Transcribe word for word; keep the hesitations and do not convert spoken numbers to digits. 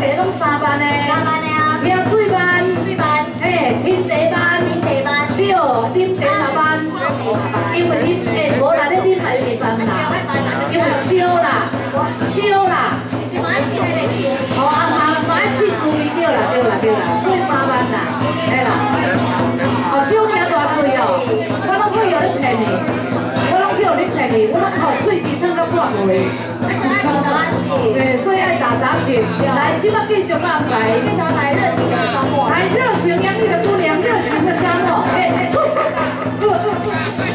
地拢三万的。 三万的啊。 喝水万。 水万。 嘿，听茶万。 听茶万。 对，啉茶嘛万。因为啉诶，无啦，你啉嘛有万啦。因为烧啦，烧啦。 是马起来的甜。 哦，啊嘛嘛爱试滋味对啦，对啦，对啦，所以三万啦，嘿啦。哦，烧惊大喙哦，我拢可以互你骗你，我拢去互你骗你，我拢靠喙齿撑到半回。对，所以爱打打酒。来，即摆继续安排， 继续安排热情的沙漠。 来，热情洋溢的姑娘，热情的沙漠。哎哎，呃呃呃。